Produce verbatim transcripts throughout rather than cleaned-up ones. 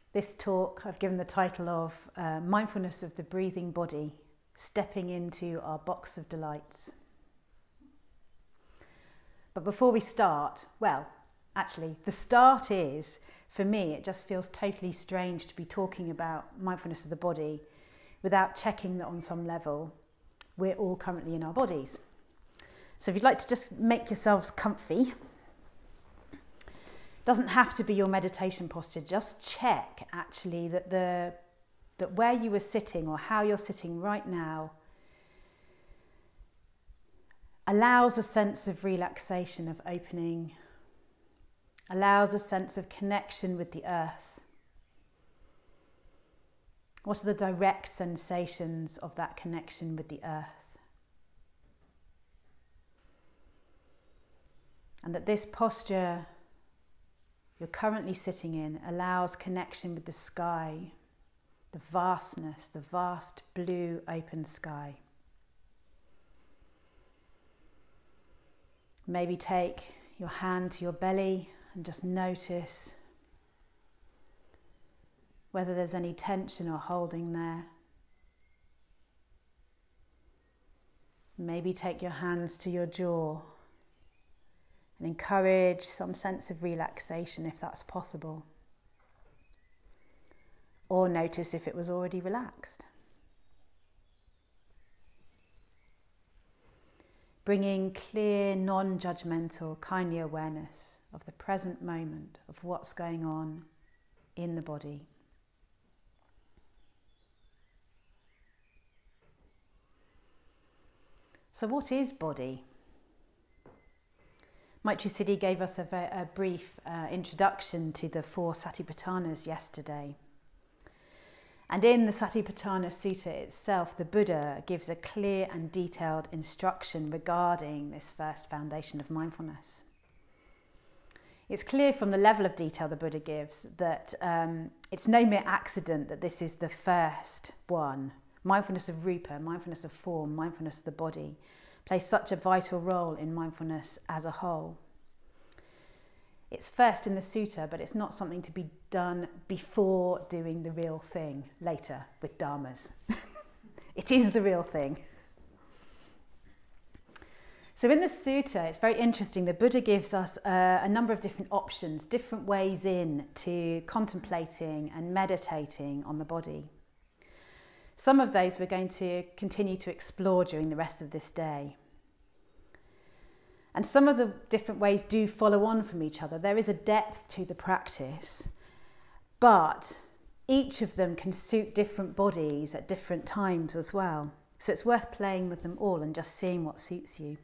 This talk I've given the title of uh, Mindfulness of the Breathing Body, Stepping into Our Box of Delights. But before we start, well, actually, the start is, for me, it just feels totally strange to be talking about mindfulness of the body without checking that on some level we're all currently in our bodies. So if you'd like to just make yourselves comfy, doesn't have to be your meditation posture, just check actually that the that where you were sitting or how you're sitting right now allows a sense of relaxation, of opening, allows a sense of connection with the earth. What are the direct sensations of that connection with the earth? And that this posture you're currently sitting in allows connection with the sky, the vastness, the vast blue open sky. Maybe take your hand to your belly and just notice whether there's any tension or holding there. Maybe take your hands to your jaw and encourage some sense of relaxation if that's possible. Or notice if it was already relaxed. Bringing clear, non-judgmental, kindly awareness of the present moment, of what's going on in the body. So what is body? Maitri Siddhi gave us a, a brief uh, introduction to the four Satipatthanas yesterday. And in the Satipatthana Sutta itself, the Buddha gives a clear and detailed instruction regarding this first foundation of mindfulness. It's clear from the level of detail the Buddha gives that um, it's no mere accident that this is the first one. Mindfulness of rupa, mindfulness of form, mindfulness of the body plays such a vital role in mindfulness as a whole. It's first in the sutta, but it's not something to be done before doing the real thing later with dharmas. It is the real thing. So in the sutta, it's very interesting. The Buddha gives us a, a number of different options, different ways in to contemplating and meditating on the body. Some of those we're going to continue to explore during the rest of this day. And some of the different ways do follow on from each other. There is a depth to the practice, but each of them can suit different bodies at different times as well. So it's worth playing with them all and just seeing what suits you.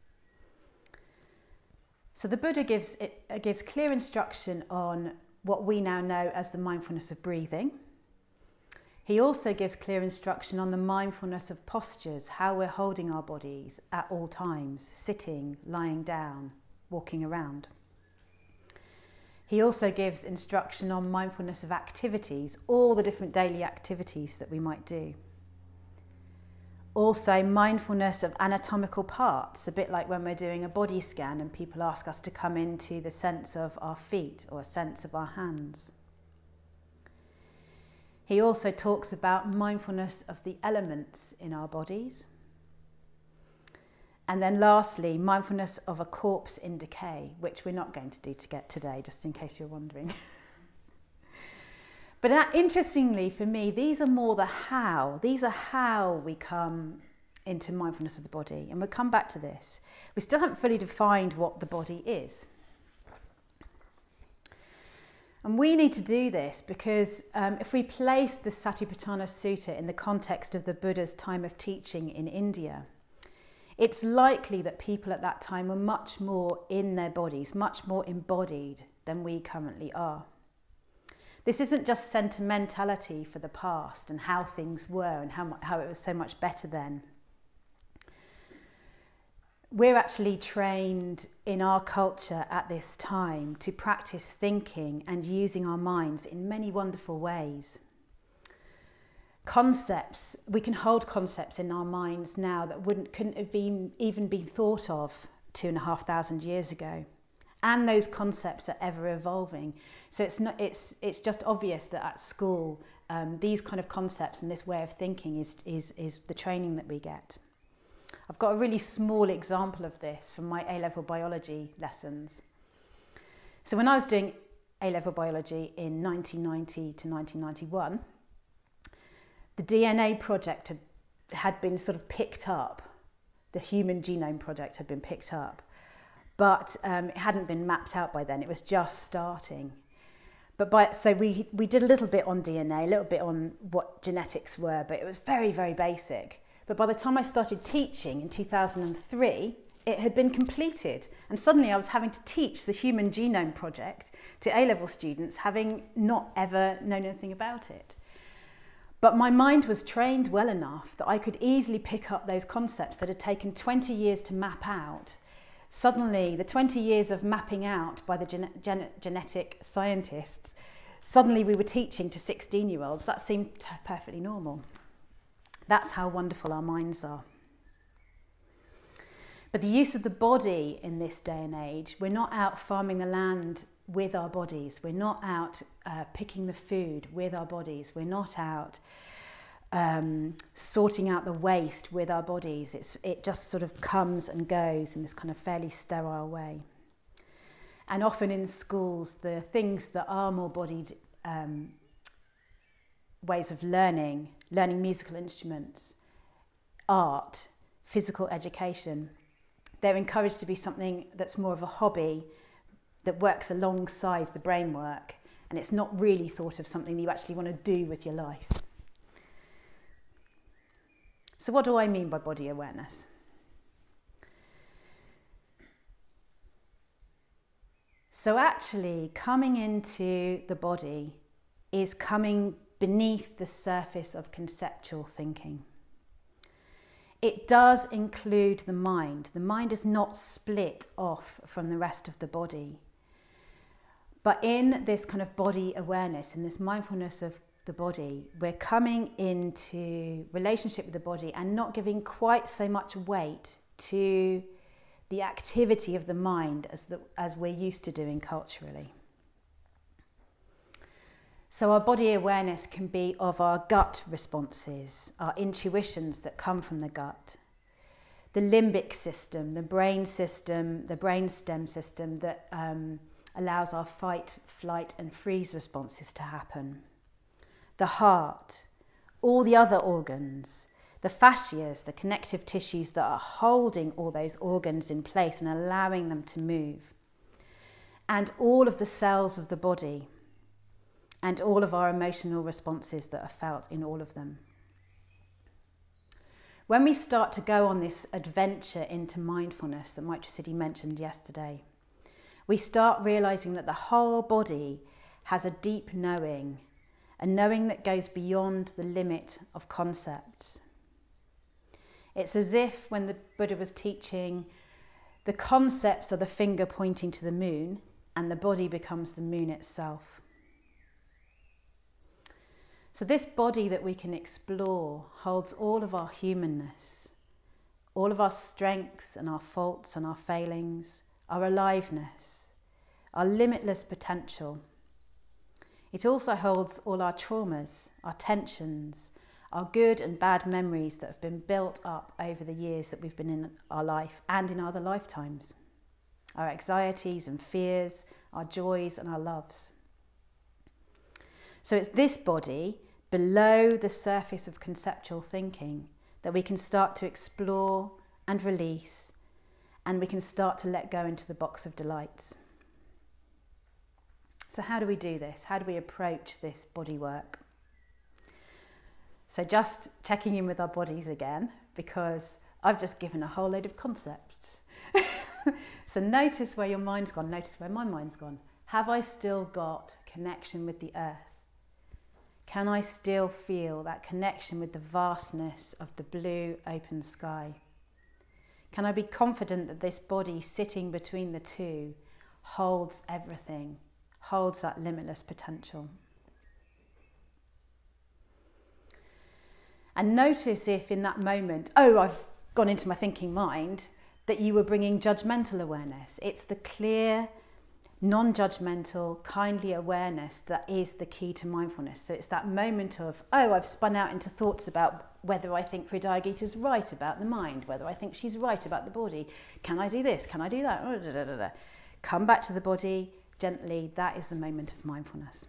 So the Buddha gives, it, uh, gives clear instruction on what we now know as the mindfulness of breathing. He also gives clear instruction on the mindfulness of postures, how we're holding our bodies at all times, sitting, lying down, walking around. He also gives instruction on mindfulness of activities, all the different daily activities that we might do. Also mindfulness of anatomical parts, a bit like when we're doing a body scan and people ask us to come into the sense of our feet or a sense of our hands. He also talks about mindfulness of the elements in our bodies. And then lastly, mindfulness of a corpse in decay, which we're not going to do to get today, just in case you're wondering. But uh, interestingly for me, these are more the how. These are how we come into mindfulness of the body. And we'll come back to this. We still haven't fully defined what the body is. And we need to do this because um, if we place the Satipatthana Sutta in the context of the Buddha's time of teaching in India, it's likely that people at that time were much more in their bodies, much more embodied than we currently are. This isn't just sentimentality for the past and how things were and how, how it was so much better then. We're actually trained in our culture at this time to practice thinking and using our minds in many wonderful ways. Concepts, we can hold concepts in our minds now that wouldn't, couldn't have been even been thought of two and a half thousand years ago. And those concepts are ever evolving. So it's not, it's, it's just obvious that at school, um, these kind of concepts and this way of thinking is, is, is the training that we get. I've got a really small example of this from my A-level biology lessons. So when I was doing A-level biology in nineteen ninety to nineteen ninety-one, the D N A project had, had been sort of picked up. The Human Genome Project had been picked up, but um, it hadn't been mapped out by then. It was just starting. But by, so we, we did a little bit on D N A, a little bit on what genetics were, but it was very, very basic. But by the time I started teaching in two thousand three, it had been completed. And suddenly I was having to teach the Human Genome Project to A-level students, having not ever known anything about it. But my mind was trained well enough that I could easily pick up those concepts that had taken twenty years to map out. Suddenly, the twenty years of mapping out by the gen gen genetic scientists, suddenly we were teaching to sixteen-year-olds. That seemed perfectly normal. That's how wonderful our minds are. But the use of the body in this day and age, we're not out farming the land with our bodies. We're not out uh, picking the food with our bodies. We're not out um, sorting out the waste with our bodies. It's, it just sort of comes and goes in this kind of fairly sterile way. And often in schools, the things that are more bodied um, ways of learning, learning musical instruments, art, physical education, they're encouraged to be something that's more of a hobby that works alongside the brain work, and it's not really thought of something that you actually want to do with your life. So what do I mean by body awareness? So actually coming into the body is coming beneath the surface of conceptual thinking. It does include the mind. The mind is not split off from the rest of the body. But in this kind of body awareness, in this mindfulness of the body, we're coming into relationship with the body and not giving quite so much weight to the activity of the mind as, the, as we're used to doing culturally. So our body awareness can be of our gut responses, our intuitions that come from the gut, the limbic system, the brain system, the brain stem system that um, allows our fight, flight and freeze responses to happen, the heart, all the other organs, the fascias, the connective tissues that are holding all those organs in place and allowing them to move, and all of the cells of the body, and all of our emotional responses that are felt in all of them. When we start to go on this adventure into mindfulness that Maitre Siddhi mentioned yesterday, we start realizing that the whole body has a deep knowing, a knowing that goes beyond the limit of concepts. It's as if when the Buddha was teaching, the concepts are the finger pointing to the moon and the body becomes the moon itself. So this body that we can explore holds all of our humanness, all of our strengths and our faults and our failings, our aliveness, our limitless potential. It also holds all our traumas, our tensions, our good and bad memories that have been built up over the years that we've been in our life and in other lifetimes, our anxieties and fears, our joys and our loves. So it's this body, below the surface of conceptual thinking, that we can start to explore and release, and we can start to let go into the box of delights. So how do we do this? How do we approach this body work? So just checking in with our bodies again, because I've just given a whole load of concepts. So notice where your mind's gone, notice where my mind's gone. Have I still got connection with the earth? Can I still feel that connection with the vastness of the blue open sky? Can I be confident that this body sitting between the two holds everything, holds that limitless potential? And notice if in that moment, oh, I've gone into my thinking mind, that you were bringing judgmental awareness. It's the clear, non-judgmental, kindly awareness that is the key to mindfulness. So it's that moment of, oh, I've spun out into thoughts about whether I think Hridayagita is right about the mind, whether I think she's right about the body. Can I do this? Can I do that? Oh, da, da, da, da. Come back to the body gently. That is the moment of mindfulness.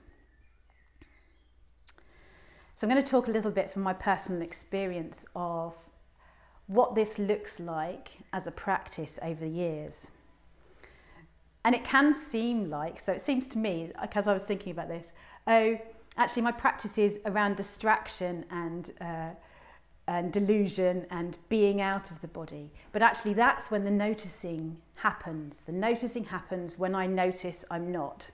So I'm going to talk a little bit from my personal experience of what this looks like as a practice over the years. And it can seem like, so it seems to me, like as I was thinking about this, oh, actually my practice is around distraction and, uh, and delusion and being out of the body. But actually that's when the noticing happens. The noticing happens when I notice I'm not.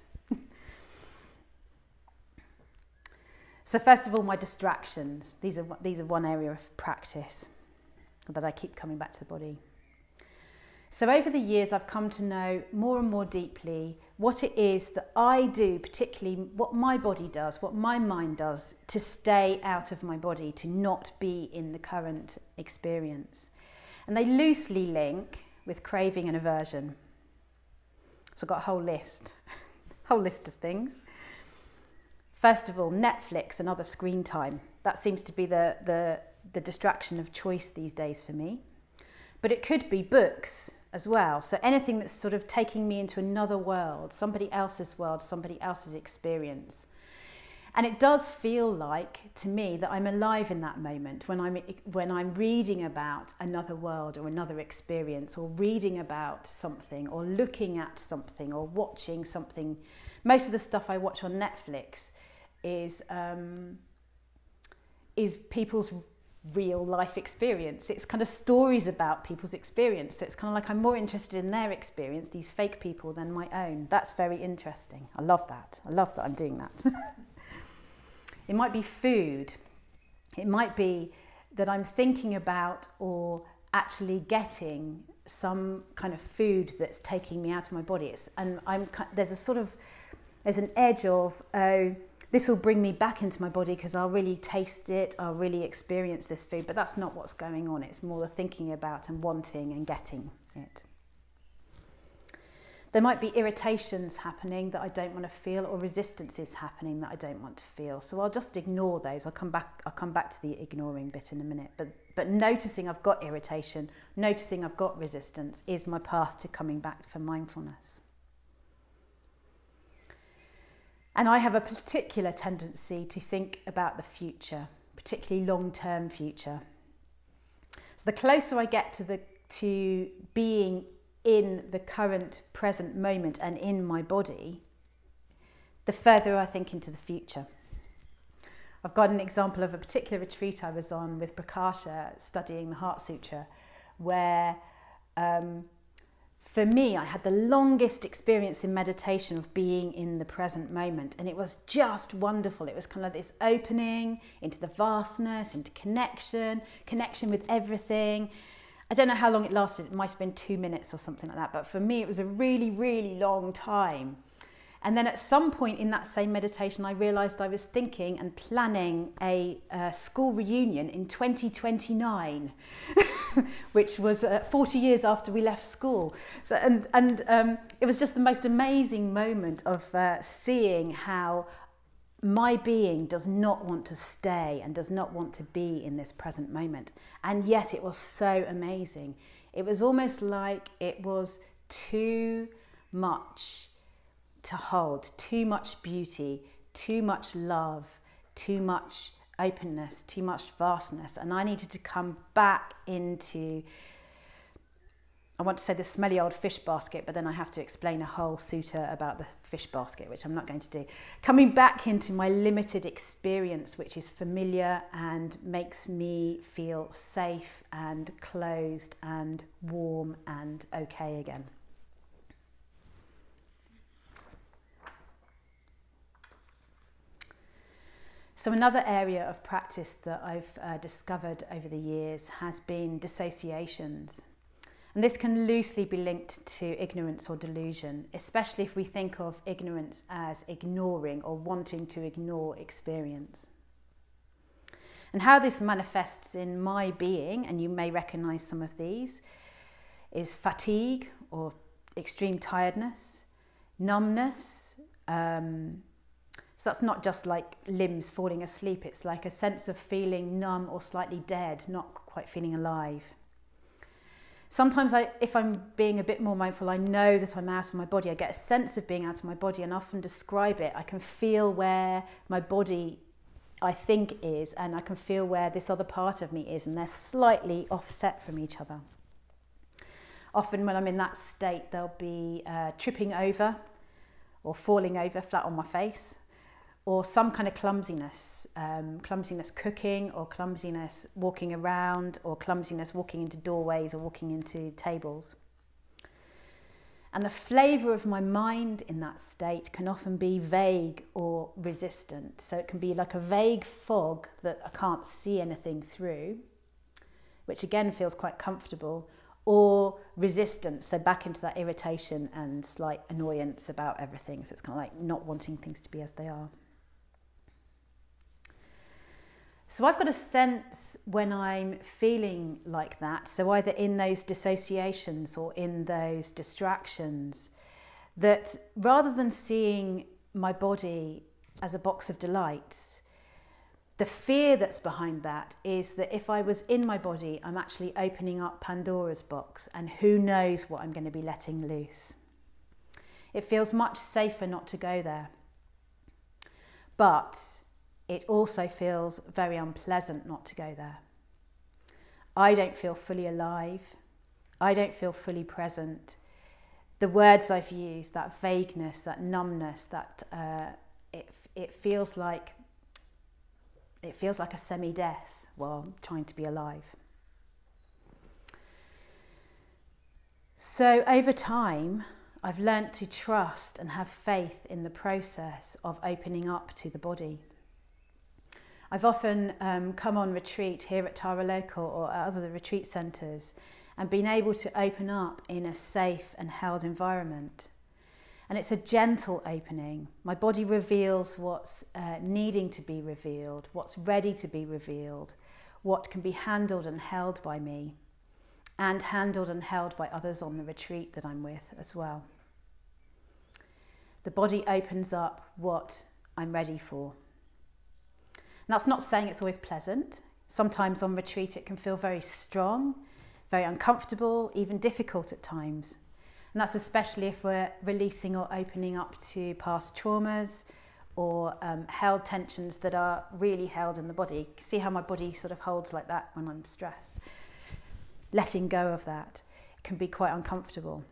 So first of all, my distractions. These are, these are one area of practice that I keep coming back to the body. So over the years, I've come to know more and more deeply what it is that I do, particularly what my body does, what my mind does to stay out of my body, to not be in the current experience. And they loosely link with craving and aversion. So I've got a whole list, whole list of things. First of all, Netflix and other screen time. That seems to be the, the, the distraction of choice these days for me. But it could be books as well. So anything that's sort of taking me into another world, somebody else's world, somebody else's experience. And it does feel like, to me, that I'm alive in that moment when I'm, when I'm reading about another world or another experience, or reading about something, or looking at something, or watching something. Most of the stuff I watch on Netflix is, um, is people's real life experience. It's kind of stories about people's experience. So it's kind of like I'm more interested in their experience, these fake people, than my own. That's very interesting. I love that. I love that I'm doing that. It might be food. It might be that I'm thinking about or actually getting some kind of food that's taking me out of my body. It's, and I'm, there's a sort of, there's an edge of, oh, this will bring me back into my body because I'll really taste it, I'll really experience this food, but that's not what's going on. It's more the thinking about and wanting and getting it. There might be irritations happening that I don't want to feel, or resistances happening that I don't want to feel. So I'll just ignore those. I'll come back, I'll come back to the ignoring bit in a minute. But, but noticing I've got irritation, noticing I've got resistance is my path to coming back for mindfulness. And I have a particular tendency to think about the future, particularly long-term future. So the closer I get to, the, to being in the current present moment and in my body, the further I think into the future. I've got an example of a particular retreat I was on with Prakasha studying the Heart Sutra, where um, for me, I had the longest experience in meditation of being in the present moment, and it was just wonderful. It was kind of this opening into the vastness, into connection, connection with everything. I don't know how long it lasted. It might have been two minutes or something like that, but for me, it was a really, really long time. And then at some point in that same meditation, I realised I was thinking and planning a uh, school reunion in twenty twenty-nine, which was uh, forty years after we left school. So, and and um, it was just the most amazing moment of uh, seeing how my being does not want to stay and does not want to be in this present moment. And yet it was so amazing. It was almost like it was too much to hold, too much beauty, too much love, too much openness, too much vastness. And I needed to come back into, I want to say the smelly old fish basket, but then I have to explain a whole sutta about the fish basket, which I'm not going to do. Coming back into my limited experience, which is familiar and makes me feel safe and closed and warm and okay again. So another area of practice that I've uh, discovered over the years has been dissociations. And this can loosely be linked to ignorance or delusion, especially if we think of ignorance as ignoring or wanting to ignore experience. And how this manifests in my being, and you may recognize some of these, is fatigue or extreme tiredness, numbness. Um, so that's not just like limbs falling asleep, it's like a sense of feeling numb or slightly dead, not quite feeling alive. Sometimes I, if I'm being a bit more mindful, I know that I'm out of my body. I get a sense of being out of my body and often describe it. I can feel where my body, I think, is, and I can feel where this other part of me is, and they're slightly offset from each other. Often when I'm in that state, there'll be uh, tripping over or falling over flat on my face, or some kind of clumsiness, um, clumsiness cooking, or clumsiness walking around, or clumsiness walking into doorways or walking into tables. And the flavour of my mind in that state can often be vague or resistant. So it can be like a vague fog that I can't see anything through, which again feels quite comfortable, or resistance, so back into that irritation and slight annoyance about everything. So it's kind of like not wanting things to be as they are. So I've got a sense when I'm feeling like that, so either in those dissociations or in those distractions, that rather than seeing my body as a box of delights, the fear that's behind that is that if I was in my body, I'm actually opening up Pandora's box, and who knows what I'm going to be letting loose. It feels much safer not to go there. But it also feels very unpleasant not to go there. I don't feel fully alive. I don't feel fully present. The words I've used, that vagueness, that numbness, that uh, it, it feels like it feels like a semi-death while trying to be alive. So over time, I've learnt to trust and have faith in the process of opening up to the body. I've often um, come on retreat here at Tara Local or at other retreat centres and been able to open up in a safe and held environment. And it's a gentle opening. My body reveals what's uh, needing to be revealed, what's ready to be revealed, what can be handled and held by me, and handled and held by others on the retreat that I'm with as well. The body opens up what I'm ready for. And that's not saying it's always pleasant. Sometimes on retreat it can feel very strong, very uncomfortable, even difficult at times. And that's especially if we're releasing or opening up to past traumas or um, held tensions that are really held in the body. See how my body sort of holds like that when I'm stressed. Letting go of that can be quite uncomfortable.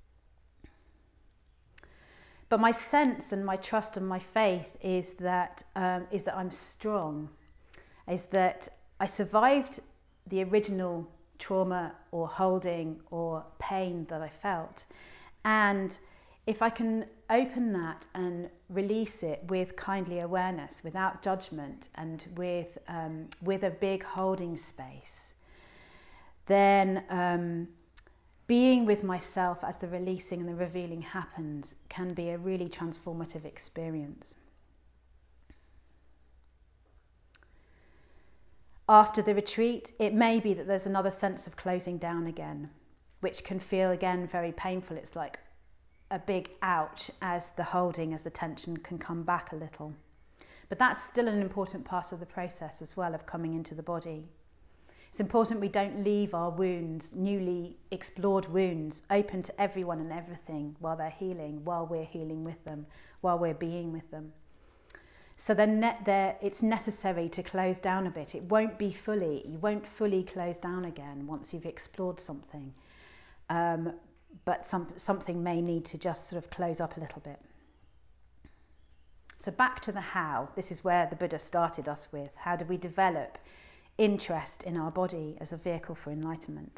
But my sense and my trust and my faith is that, um, is that I'm strong, is that I survived the original trauma or holding or pain that I felt. And if I can open that and release it with kindly awareness, without judgment, and with, um, with a big holding space, then um, being with myself as the releasing and the revealing happens can be a really transformative experience. After the retreat, it may be that there's another sense of closing down again, which can feel again very painful. It's like a big ouch as the holding, as the tension can come back a little. But that's still an important part of the process as well, of coming into the body. It's important we don't leave our wounds, newly explored wounds, open to everyone and everything while they're healing, while we're healing with them, while we're being with them. So then ne- it's necessary to close down a bit. It won't be fully, you won't fully close down again once you've explored something. Um, but some, something may need to just sort of close up a little bit. So back to the how. This is where the Buddha started us with. How do we develop interest in our body as a vehicle for enlightenment?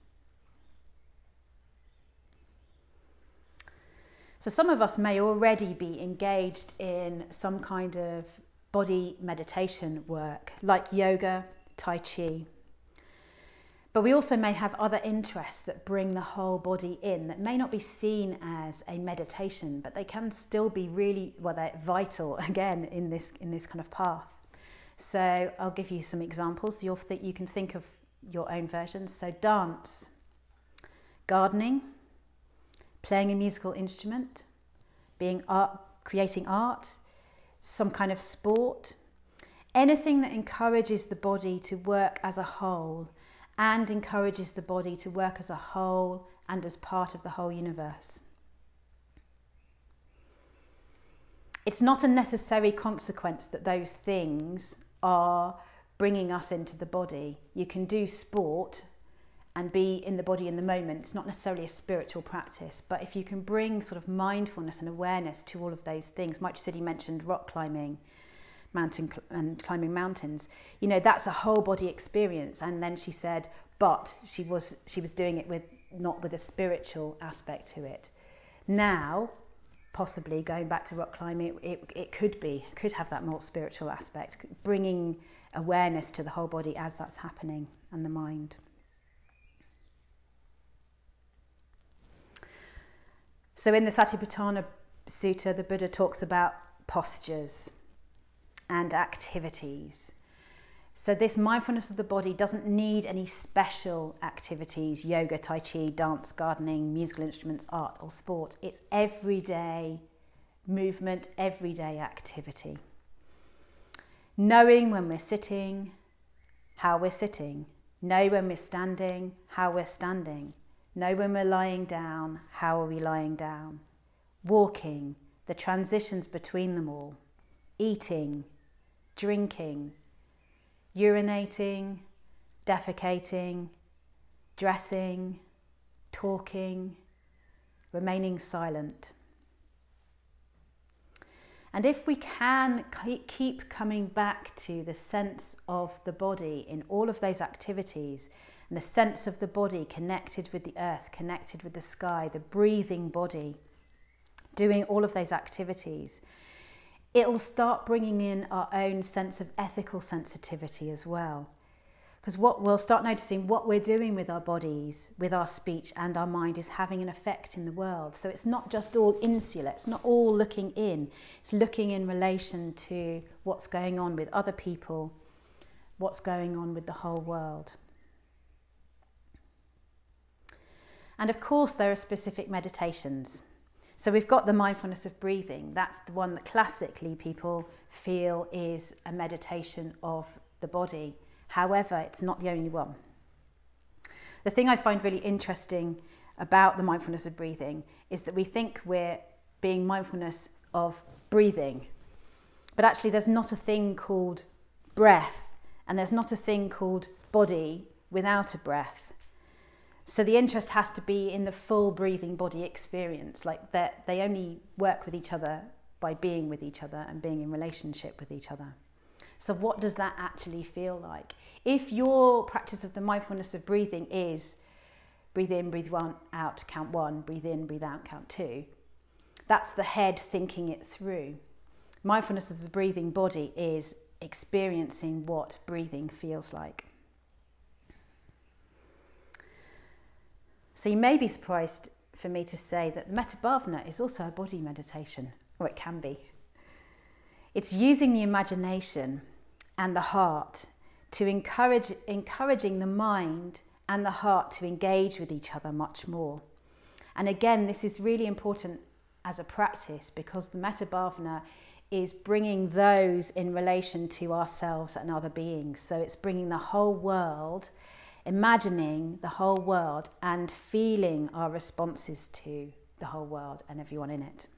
So some of us may already be engaged in some kind of body meditation work, like yoga, Tai Chi. But we also may have other interests that bring the whole body in, that may not be seen as a meditation, but they can still be really, well, they're vital, again, in this, in this kind of path. So I'll give you some examples. You'll think, you can think of your own versions. So dance, gardening, playing a musical instrument, being art, creating art, some kind of sport, anything that encourages the body to work as a whole and encourages the body to work as a whole and as part of the whole universe. It's not a necessary consequence that those things are bringing us into the body. You can do sport and be in the body in the moment. It's not necessarily a spiritual practice, but if you can bring sort of mindfulness and awareness to all of those things. Maitre Siddhi mentioned rock climbing, mountain cl- and climbing mountains. You know, that's a whole body experience. And then she said, but she was she was doing it with not with a spiritual aspect to it. Now, possibly going back to rock climbing, it, it, it could be, could have that more spiritual aspect, bringing awareness to the whole body as that's happening and the mind. So in the Satipatthana Sutta, the Buddha talks about postures and activities. So this mindfulness of the body doesn't need any special activities, yoga, tai chi, dance, gardening, musical instruments, art or sport. It's everyday movement, everyday activity. Knowing when we're sitting, how we're sitting. Know when we're standing, how we're standing. Know when we're lying down, how are we lying down. Walking, the transitions between them all. Eating, drinking, urinating, defecating, dressing, talking, remaining silent. And if we can keep coming back to the sense of the body in all of those activities, and the sense of the body connected with the earth, connected with the sky, the breathing body, doing all of those activities, it'll start bringing in our own sense of ethical sensitivity as well. Because what we'll start noticing, what we're doing with our bodies, with our speech and our mind is having an effect in the world. So it's not just all insular, it's not all looking in, it's looking in relation to what's going on with other people, what's going on with the whole world. And of course there are specific meditations. So we've got the mindfulness of breathing. That's the one that classically people feel is a meditation of the body. However, it's not the only one. The thing I find really interesting about the mindfulness of breathing is that we think we're being mindfulness of breathing, but actually there's not a thing called breath, and there's not a thing called body without a breath. So the interest has to be in the full breathing body experience, like that they only work with each other by being with each other and being in relationship with each other. So what does that actually feel like? If your practice of the mindfulness of breathing is breathe in, breathe one, out, count one, breathe in, breathe out, count two, that's the head thinking it through. Mindfulness of the breathing body is experiencing what breathing feels like. So you may be surprised for me to say that Metta Bhavana is also a body meditation, or it can be. It's using the imagination and the heart to encourage, encouraging the mind and the heart to engage with each other much more. And again, this is really important as a practice because the Metta Bhavana is bringing those in relation to ourselves and other beings. So it's bringing the whole world, imagining the whole world and feeling our responses to the whole world and everyone in it.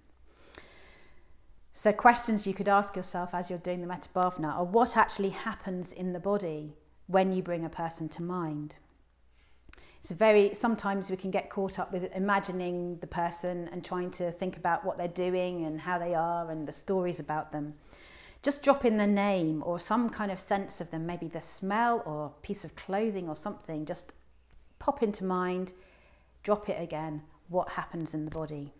So questions you could ask yourself as you're doing the Metta Bhavana are what actually happens in the body when you bring a person to mind. It's very, sometimes we can get caught up with imagining the person and trying to think about what they're doing and how they are and the stories about them. Just drop in the name or some kind of sense of them, maybe the smell or a piece of clothing or something, just pop into mind, drop it again, what happens in the body.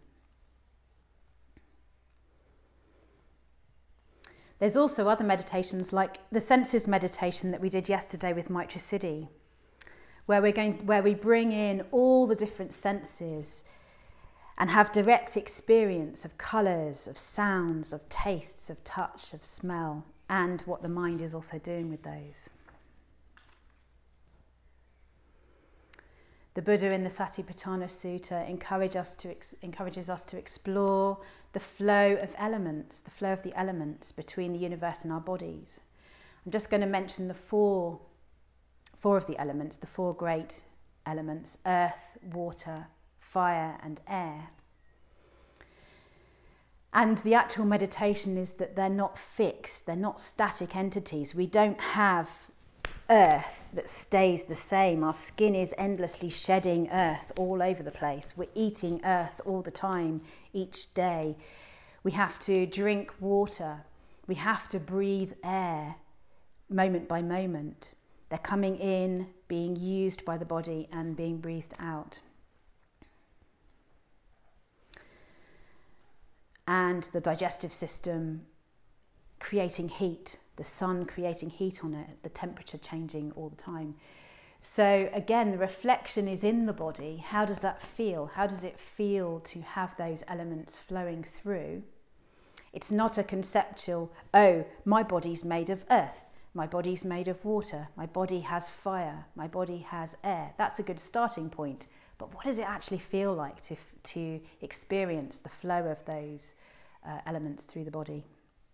There's also other meditations like the senses meditation that we did yesterday with Maitre Siddhi, where we're going, where we bring in all the different senses and have direct experience of colours, of sounds, of tastes, of touch, of smell, and what the mind is also doing with those. The Buddha in the Satipatthana Sutta encourage us to ex- encourages us to explore the flow of elements, the flow of the elements between the universe and our bodies. I'm just going to mention the four, four of the elements, the four great elements: earth, water, fire and air. And the actual meditation is that they're not fixed, they're not static entities. We don't have earth that stays the same. Our skin is endlessly shedding earth all over the place. We're eating earth all the time, each day. We have to drink water. We have to breathe air moment by moment. They're coming in, being used by the body and being breathed out. And the digestive system creating heat, the sun creating heat on it, the temperature changing all the time. So again, the reflection is in the body. How does that feel? How does it feel to have those elements flowing through? It's not a conceptual, oh, my body's made of earth, my body's made of water, my body has fire, my body has air. That's a good starting point. But what does it actually feel like to, to experience the flow of those uh, elements through the body?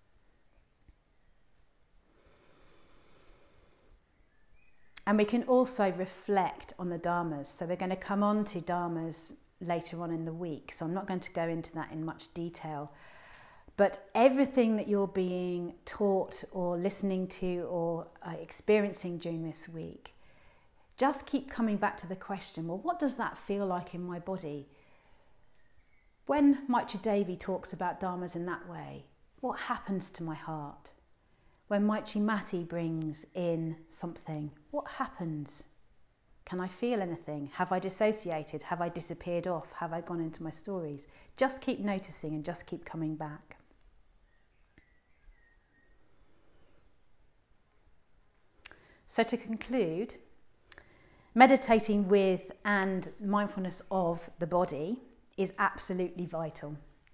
And we can also reflect on the dharmas. So we're going to come on to dharmas later on in the week. So I'm not going to go into that in much detail. But everything that you're being taught or listening to or uh, experiencing during this week, just keep coming back to the question, well, what does that feel like in my body? When Maitri Devi talks about dharmas in that way, what happens to my heart? When Maitri Mati brings in something, what happens? Can I feel anything? Have I dissociated? Have I disappeared off? Have I gone into my stories? Just keep noticing and just keep coming back. So to conclude, meditating with and mindfulness of the body is absolutely vital.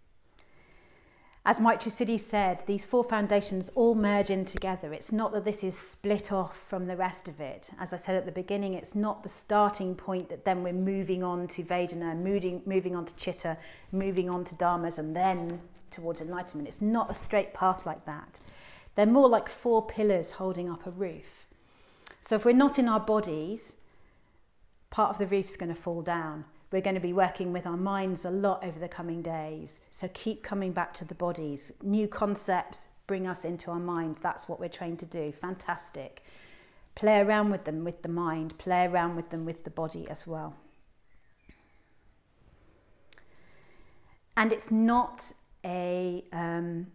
As Maitri Siddhi said, these four foundations all merge in together. It's not that this is split off from the rest of it. As I said at the beginning, it's not the starting point that then we're moving on to Vedana, moving, moving on to Chitta, moving on to Dharmas and then towards enlightenment. It's not a straight path like that. They're more like four pillars holding up a roof. So if we're not in our bodies, part of the roof's going to fall down. We're going to be working with our minds a lot over the coming days. So keep coming back to the bodies. New concepts bring us into our minds. That's what we're trained to do. Fantastic. Play around with them with the mind. Play around with them with the body as well. And it's not a um,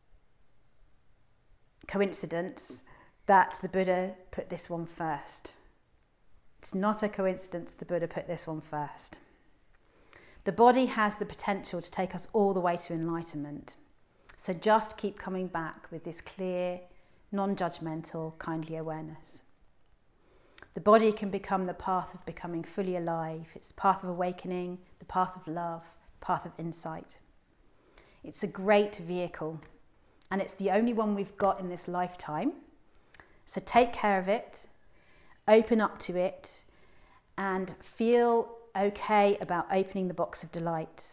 coincidence that the Buddha put this one first. It's not a coincidence the Buddha put this one first. The body has the potential to take us all the way to enlightenment. So just keep coming back with this clear, non-judgmental, kindly awareness. The body can become the path of becoming fully alive. It's the path of awakening, the path of love, the path of insight. It's a great vehicle, and it's the only one we've got in this lifetime. So take care of it, open up to it, and feel okay about opening the box of delights.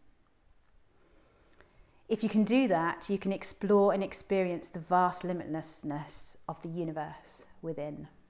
If you can do that, you can explore and experience the vast limitlessness of the universe within.